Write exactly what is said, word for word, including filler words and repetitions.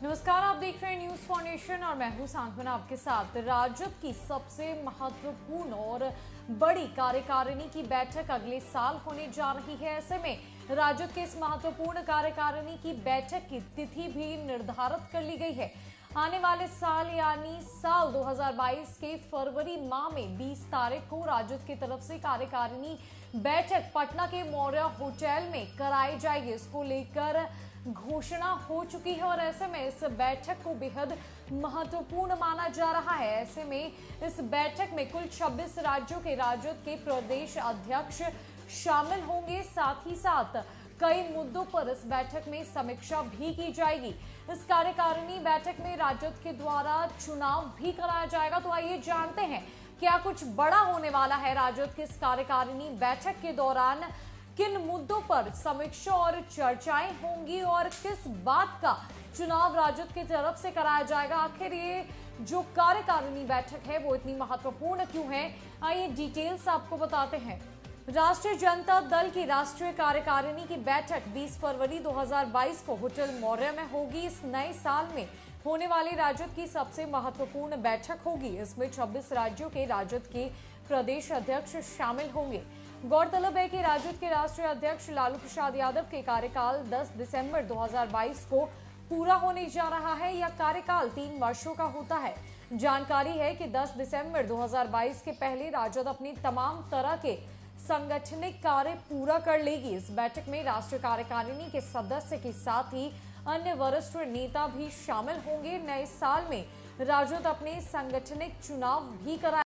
नमस्कार, आप देख रहे हैं न्यूज़ फॉर नेशन और मैं हूं सांत्वना आपके साथ। राजद की सबसे महत्वपूर्ण और बड़ी कार्यकारिणी की बैठक अगले साल होने जा रही है। ऐसे में राजद के इस महत्वपूर्ण कार्यकारिणी की बैठक की तिथि भी निर्धारित कर ली गई है। आने वाले साल यानी साल दो हज़ार बाईस के फरवरी माह में बीस तारीख को राजद की तरफ से कार्यकारिणी बैठक पटना के मौर्य होटल में कराई जाएगी। इसको लेकर घोषणा हो चुकी है और ऐसे में इस बैठक को बेहद महत्वपूर्ण माना जा रहा है। ऐसे में इस बैठक में कुल छब्बीस राज्यों के राजद के प्रदेश अध्यक्ष शामिल होंगे। साथ ही साथ कई मुद्दों पर इस बैठक में समीक्षा भी की जाएगी। इस कार्यकारिणी बैठक में राजद के द्वारा चुनाव भी कराया जाएगा। तो आइए जानते हैं क्या कुछ बड़ा होने वाला है राजद की इस कार्यकारिणी बैठक के दौरान, किन मुद्दों पर समीक्षा और चर्चाएं होंगी और किस बात का चुनाव राजद की तरफ से कराया जाएगा। आखिर ये जो कार्यकारिणी बैठक है वो इतनी महत्वपूर्ण क्यों है, आइए डिटेल्स आपको बताते हैं। राष्ट्रीय जनता दल की राष्ट्रीय कार्यकारिणी की बैठक बीस फरवरी दो हज़ार बाईस को होटल मौर्य में होगी। इस नए साल में होने वाली राजद की सबसे महत्वपूर्ण बैठक होगी। इसमें छब्बीस राज्यों के राजद के प्रदेश अध्यक्ष शामिल होंगे। गौरतलब है कि राजद के राष्ट्रीय अध्यक्ष लालू प्रसाद यादव के कार्यकाल दस दिसंबर दो हज़ार बाईस को पूरा होने जा रहा है। यह कार्यकाल तीन वर्षों का होता है। जानकारी है कि दस दिसंबर दो हज़ार बाईस के पहले राजद अपनी तमाम तरह के संगठनिक कार्य पूरा कर लेगी। इस बैठक में राष्ट्रीय कार्यकारिणी के सदस्य के साथ ही अन्य वरिष्ठ नेता भी शामिल होंगे। नए साल में राजद अपने संगठनिक चुनाव भी कराएगा।